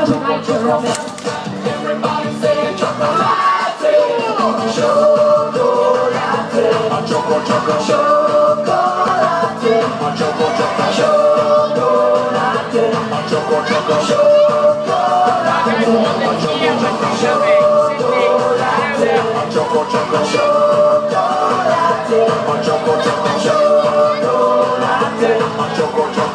Everybody say chocolate, chocolate, choco, choco, chocolate, choco, choco, chocolate, choco, choco, chocolate, choco, choco, chocolate, choco, choco, chocolate, choco, choco, chocolate, choco, choco.